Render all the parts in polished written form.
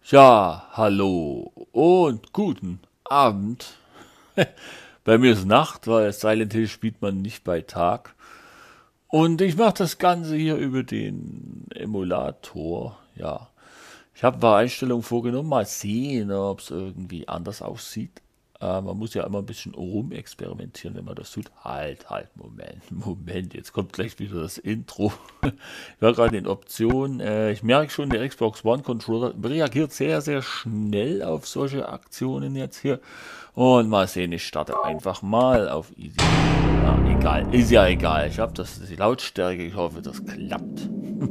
Ja, hallo und guten Abend. Bei mir ist Nacht, weil Silent Hill spielt man nicht bei Tag. Und ich mache das Ganze hier über den Emulator. Ja, ich habe ein paar Einstellungen vorgenommen, mal sehen, ob es irgendwie anders aussieht. Man muss ja immer ein bisschen rumexperimentieren, wenn man das tut. Moment, jetzt kommt gleich wieder das Intro. Ich war gerade in Optionen. Ich merke schon, der Xbox One Controller reagiert sehr, sehr schnell auf solche Aktionen jetzt hier. Und mal sehen, ich starte einfach mal auf Easy. Ja, egal, ist ja egal. Ich habe das die Lautstärke, ich hoffe, das klappt.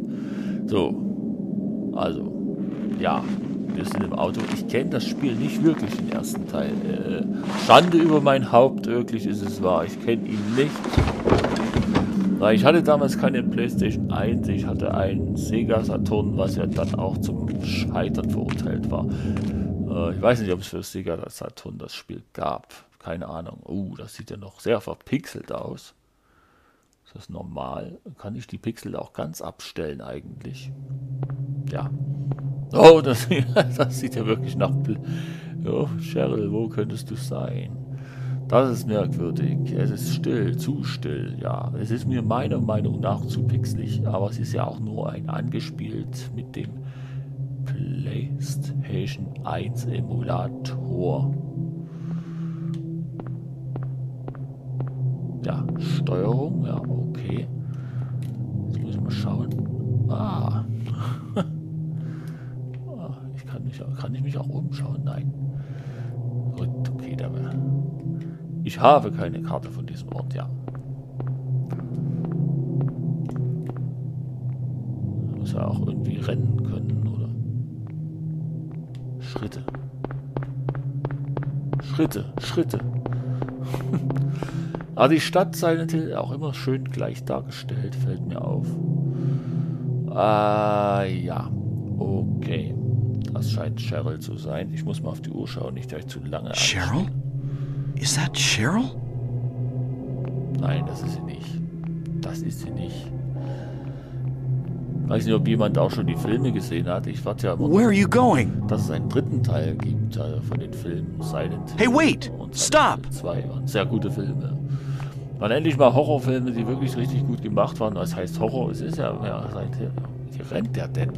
So, also, ja, wir sind im Auto. Ich kenne das Spiel nicht wirklich, den ersten Teil. Schande über mein Haupt, wirklich ist es wahr. Ich kenne ihn nicht. Weil ich hatte damals keine PlayStation 1, ich hatte einen Sega Saturn, was ja dann auch zum Scheitern verurteilt war. Ich weiß nicht, ob es für Sega Saturn das Spiel gab. Keine Ahnung. Das sieht ja noch sehr verpixelt aus. Ist das normal? Kann ich die Pixel auch ganz abstellen eigentlich? Ja. Oh, das sieht ja wirklich nach... Oh, Cheryl, wo könntest du sein? Das ist merkwürdig. Es ist still, zu still. Ja, es ist mir meiner Meinung nach zu pixelig, aber es ist ja auch nur ein angespielt mit dem PlayStation 1 Emulator. Ja, Steuerung, ja, okay. Jetzt muss ich mal schauen. Kann ich mich auch umschauen? Nein. Gut, okay, ich habe keine Karte von diesem Ort, ja. Muss ja auch irgendwie rennen können, oder? Schritte. Aber die Stadt Silent Hill auch immer schön gleich dargestellt, fällt mir auf. Ja. Okay. Das scheint Cheryl zu sein. Ich muss mal auf die Uhr schauen, nicht gleich zu lange. Cheryl? Is that Cheryl? Nein, das ist sie nicht. Das ist sie nicht. Ich weiß nicht, ob jemand auch schon die Filme gesehen hat. Ich warte ja immer Where are you going? dass es einen dritten Teil gibt von den Filmen Silent Hill. Hey, wait! Und Stop! Silent Hill 2 waren sehr gute Filme. Waren endlich mal Horrorfilme, die wirklich richtig gut gemacht waren. Was heißt Horror? Es ist ja Silent Hill. Wie rennt der denn?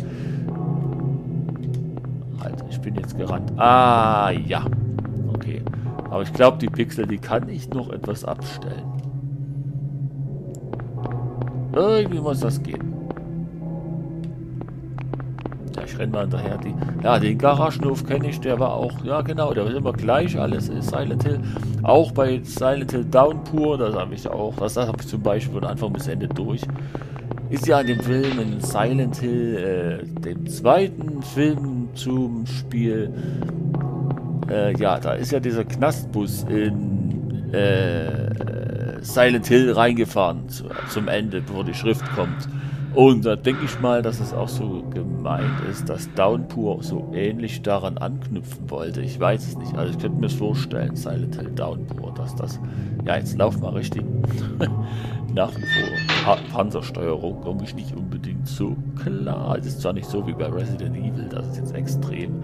Halt, ich bin jetzt gerannt. Ja. Okay. Aber ich glaube, die Pixel, die kann ich noch etwas abstellen. Irgendwie muss das gehen. Ja, ich renne mal hinterher. Den Garagenhof kenne ich, der war auch, ja genau, der war immer gleich, alles ist Silent Hill. Auch bei Silent Hill Downpour, das habe ich auch, das habe ich zum Beispiel von Anfang bis Ende durch. Ist ja in dem Film in Silent Hill, dem zweiten Film zum Spiel, ja, da ist ja dieser Knastbus in Silent Hill reingefahren zum Ende, bevor die Schrift kommt. Und da denke ich mal, dass es auch so gemeint ist, dass Downpour so ähnlich daran anknüpfen wollte. Ich weiß es nicht. Also ich könnte mir vorstellen, Silent Hill Downpour, dass das... Ja, jetzt lauf mal richtig. Nach wie vor Panzersteuerung komme ich nicht unbedingt so klar. Es ist zwar nicht so wie bei Resident Evil, das ist jetzt extrem.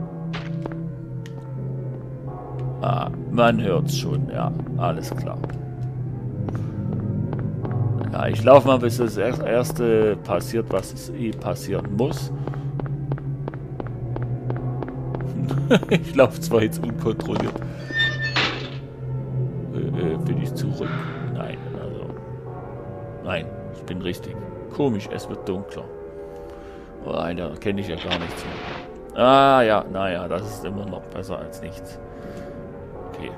Man hört's schon, ja, alles klar. Ja, ich laufe mal, bis das erste passiert, was es passieren muss. Ich laufe zwar jetzt unkontrolliert. Bin ich zurück? Nein, Nein, ich bin richtig. Komisch, es wird dunkler. Oh, Alter, kenne ich ja gar nichts mehr. Ja, naja, das ist immer noch besser als nichts. Okay.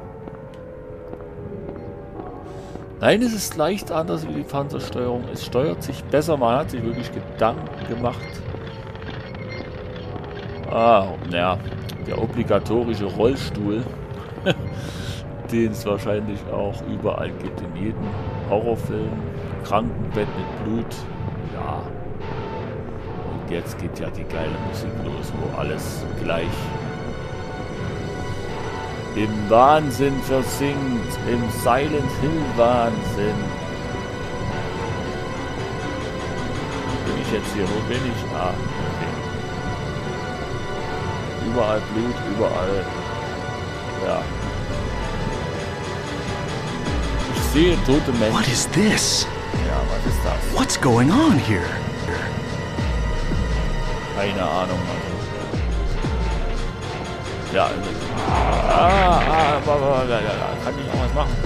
Nein, es ist leicht anders wie die Panzersteuerung. Es steuert sich besser, man hat sich wirklich Gedanken gemacht. Naja, der obligatorische Rollstuhl, den es wahrscheinlich auch überall gibt, in jedem Horrorfilm. Krankenbett mit Blut, ja. Und jetzt geht ja die geile Musik los, wo alles gleich im Wahnsinn versinkt, im Silent Hill Wahnsinn. Bin ich jetzt hier? Wo bin ich? Okay. Überall Blut, überall. Ja. Ich sehe tote Menschen. What is this? Ja, was ist das? What's going on here? Keine Ahnung, Mann. Ja, kann ich auch was machen?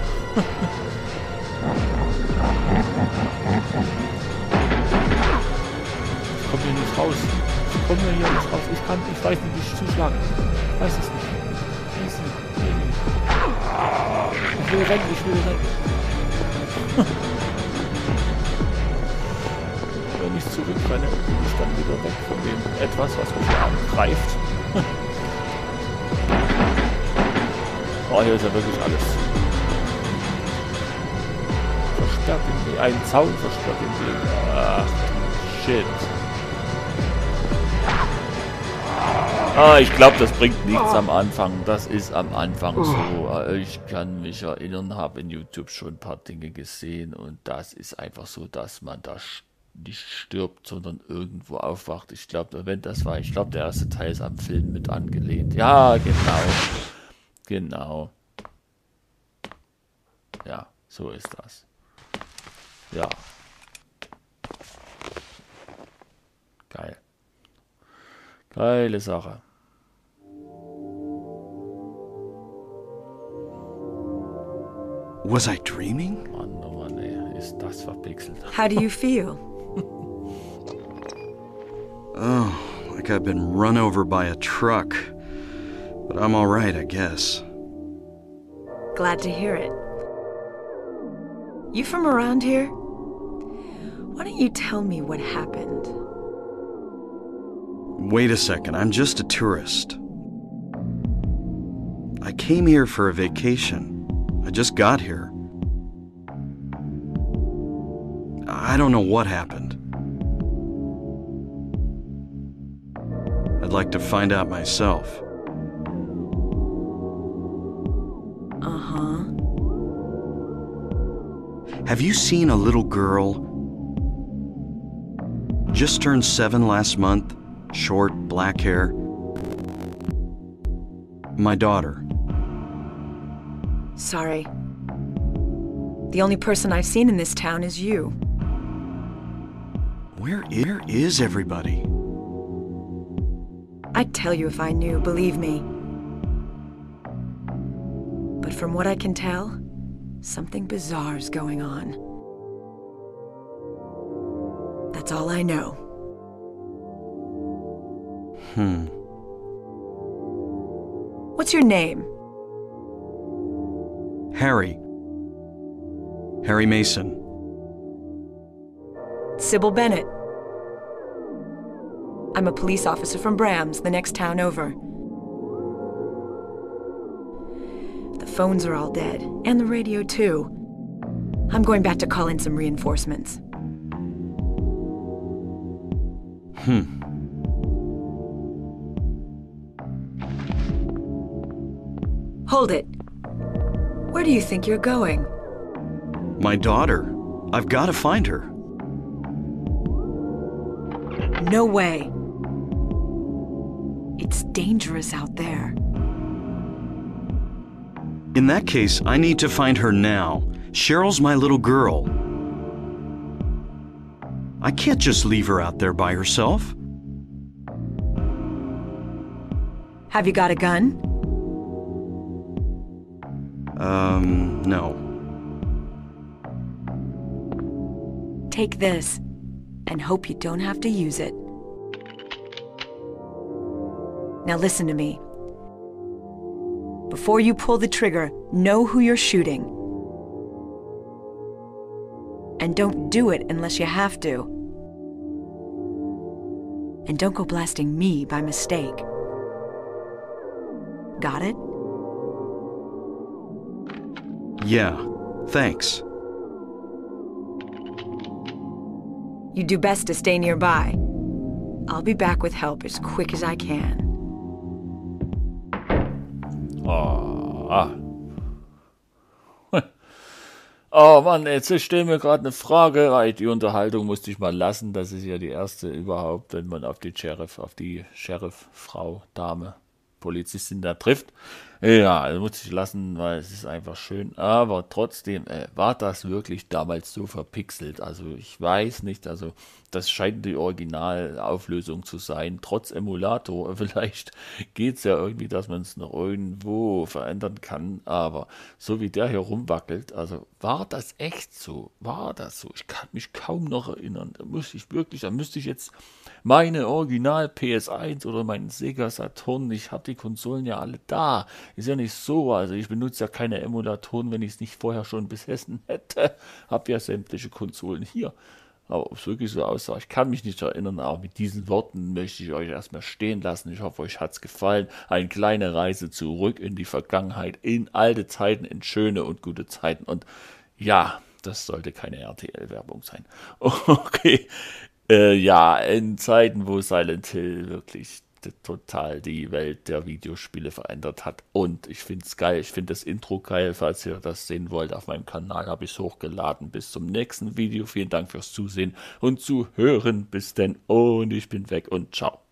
Ich komme hier nicht raus. Ich komme hier nicht raus. Ich weiß nicht, wie ich zuschlagen. Ich weiß es nicht. Ich will rennen. Wenn ich zurückrenne, bin ich dann wieder weg von dem etwas, was mich hier angreift. Oh, hier ist ja wirklich alles. Versperrt den Weg. Ein Zaun versperrt den Weg. Ach, shit. Ich glaube, das bringt nichts am Anfang. Das ist am Anfang so. Ich kann mich erinnern, habe in YouTube schon ein paar Dinge gesehen und das ist einfach so, dass man da nicht stirbt, sondern irgendwo aufwacht. Ich glaube, der erste Teil ist am Film mit angelehnt. Ja, genau. Ja, so ist das. Ja. Geil. Geile Sache. Was I dreaming? Mann, oh Mann, ey, ist das verpixelt. How do you feel? Oh, like I've been run over by a truck. But I'm all right, I guess. Glad to hear it. You from around here? Why don't you tell me what happened? Wait a second, I'm just a tourist. I came here for a vacation. I just got here. I don't know what happened. I'd like to find out myself. Uh-huh. Have you seen a little girl? Just turned 7 last month. Short, black hair. My daughter. Sorry. The only person I've seen in this town is you. Where is everybody? I'd tell you if I knew, believe me. But from what I can tell, something bizarre's going on. That's all I know. What's your name? Harry. Harry Mason. Sybil Bennett. I'm a police officer from Brams, the next town over. The phones are all dead, and the radio too. I'm going back to call in some reinforcements. Hold it. Where do you think you're going? My daughter. I've got to find her. No way. It's dangerous out there. In that case, I need to find her now. Cheryl's my little girl. I can't just leave her out there by herself. Have you got a gun? No. Take this, and hope you don't have to use it. Now listen to me. Before you pull the trigger, know who you're shooting. And don't do it unless you have to. And don't go blasting me by mistake. Got it? Yeah, thanks. You do best to stay nearby. I'll be back with help as quick as I can. Oh Mann, jetzt stelle mir gerade eine Frage, weil die Unterhaltung musste ich mal lassen. Das ist ja die erste überhaupt, wenn man auf die Sheriff-Frau, Dame, Polizistin da trifft. Ja, das muss ich lassen, weil es ist einfach schön. Aber trotzdem, war das wirklich damals so verpixelt? Also ich weiß nicht, also das scheint die Originalauflösung zu sein, trotz Emulator. Vielleicht geht's ja irgendwie, dass man es noch irgendwo verändern kann, aber so wie der hier rumwackelt, also war das echt so? War das so? Ich kann mich kaum noch erinnern. Da müsste ich jetzt meine Original PS1 oder meinen Sega Saturn, ich habe die Konsolen ja alle da. Ist ja nicht so, also ich benutze ja keine Emulatoren, wenn ich es nicht vorher schon besessen hätte. Hab ja sämtliche Konsolen hier. Aber ob es wirklich so aussah, ich kann mich nicht erinnern, aber mit diesen Worten möchte ich euch erstmal stehen lassen. Ich hoffe, euch hat's gefallen. Eine kleine Reise zurück in die Vergangenheit, in alte Zeiten, in schöne und gute Zeiten. Und ja, das sollte keine RTL-Werbung sein. Okay, ja, in Zeiten, wo Silent Hill wirklich total die Welt der Videospiele verändert hat. Und ich finde es geil, ich finde das Intro geil. Falls ihr das sehen wollt, auf meinem Kanal habe ich es hochgeladen. Bis zum nächsten Video. Vielen Dank fürs Zusehen und Zuhören. Bis denn und ich bin weg und ciao.